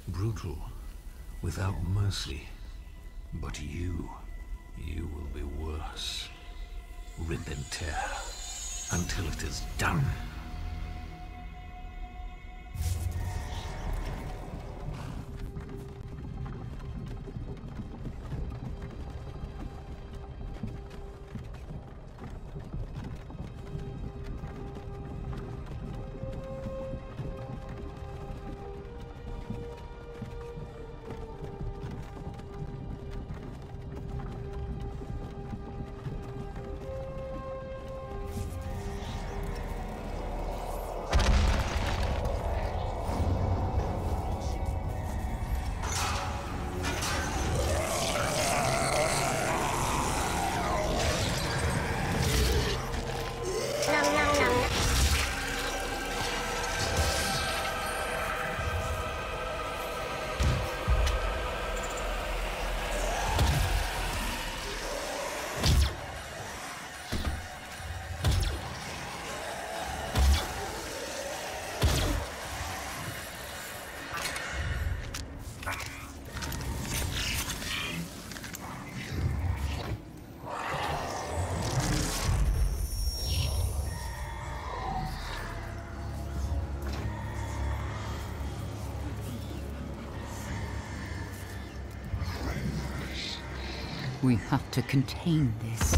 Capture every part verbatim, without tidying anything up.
Brutal, without mercy. But you, you will be worse. Rip and tear, until it is done. We have to contain this.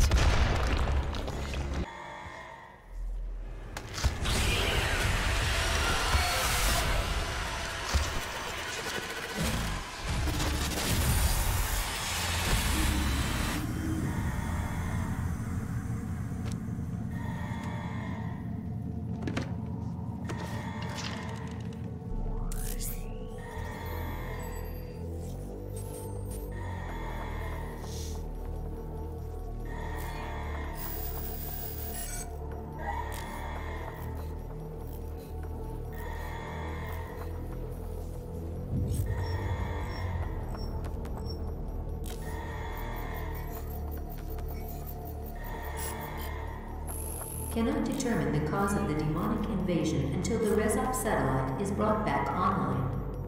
Cannot determine the cause of the demonic invasion until the Rezop satellite is brought back online.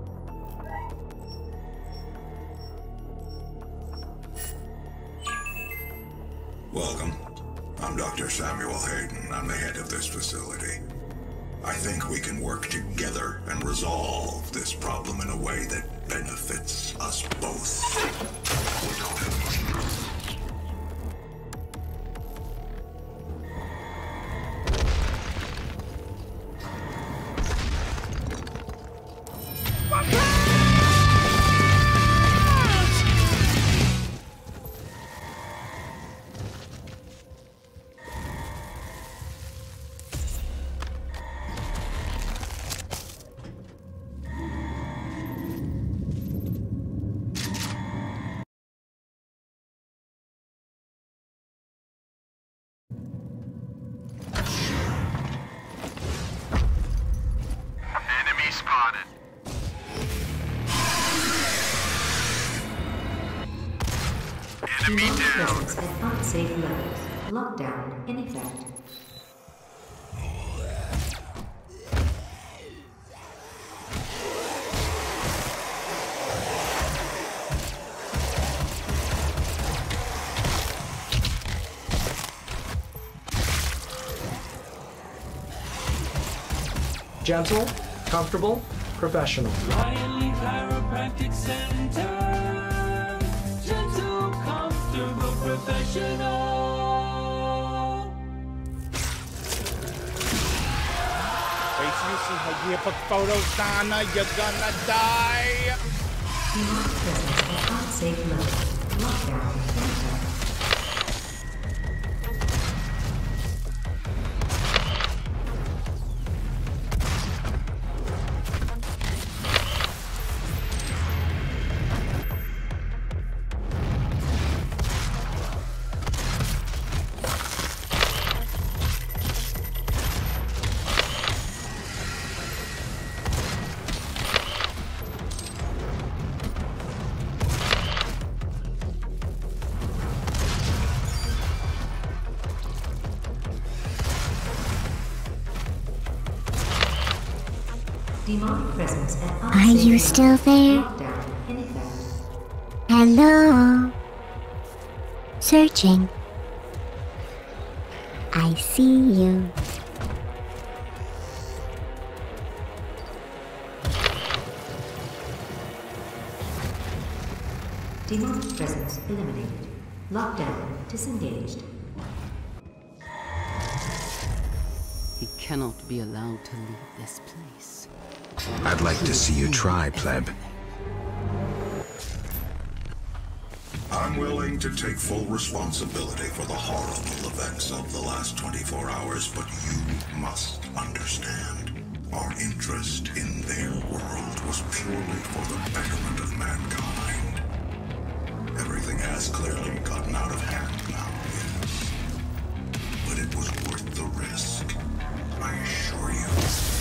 Welcome. I'm Doctor Samuel Hayden. I'm the head of this facility. I think we can work together and resolve this problem in a way that benefits us both. We don't have much time. Demonic presence at unsafe levels. Lockdown in effect. Gentle, comfortable, professional. Riley Chiropractic Center. Gentle, comfortable, professional. Wait till you see how you put photos, Donna. You're gonna die. Demonic presence at unsafe levels. Lockdown in effect. Demonic presence at Are you still there? Lockdown in effect. Hello? Searching. I see you. Demonic presence eliminated. Lockdown disengaged. He cannot be allowed to leave this place. I'd like to see you try, pleb. I'm willing to take full responsibility for the horrible events of the last twenty-four hours, but you must understand. Our interest in their world was purely for the betterment of mankind. Everything has clearly gotten out of hand now, yes. But it was worth the risk, I assure you.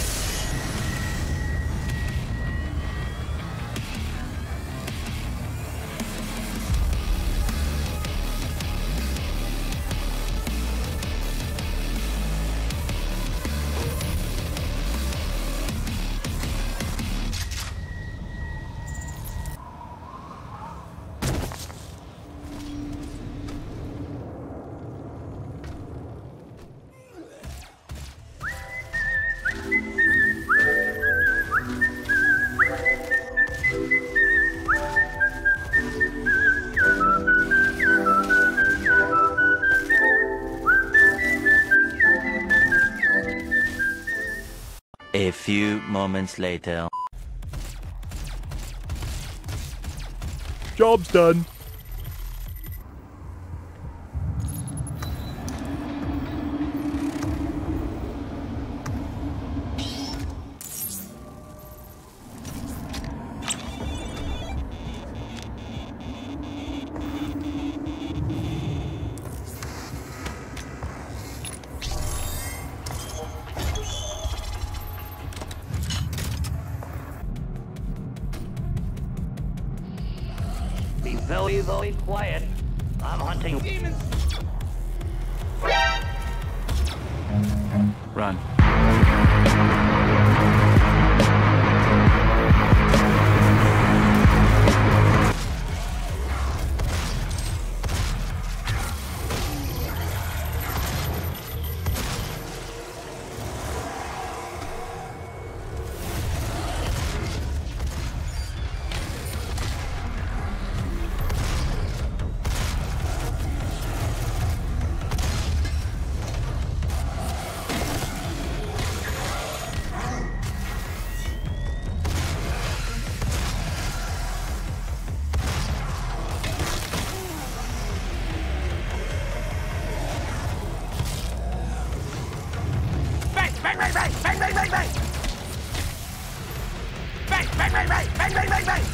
A few moments later. Job's done. Be very, very quiet. I'm hunting demons. Run. Bang, bang, bang, bang, bang, bang, bang. Bang, bang, bang, bang, bang, bang, bang, bang.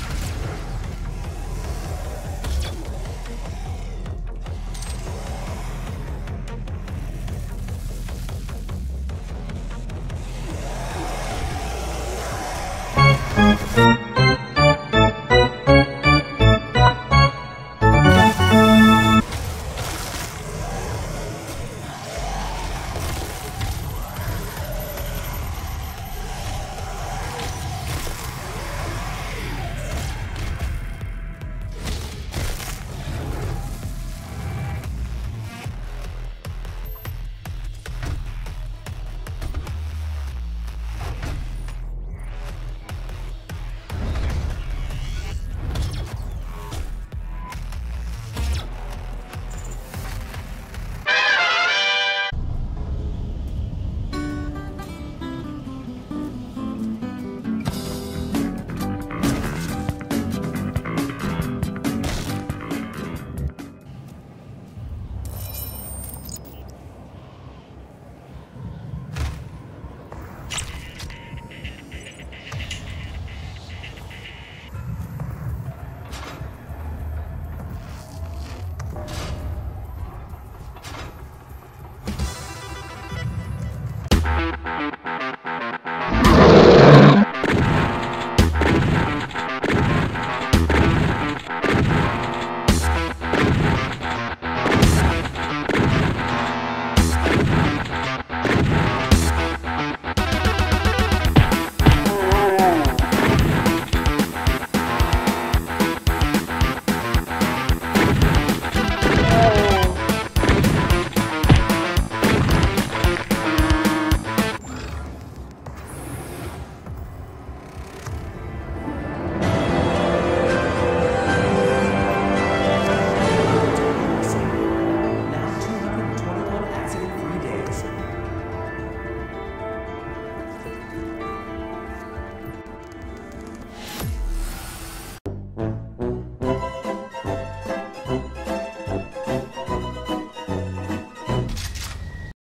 Thank you.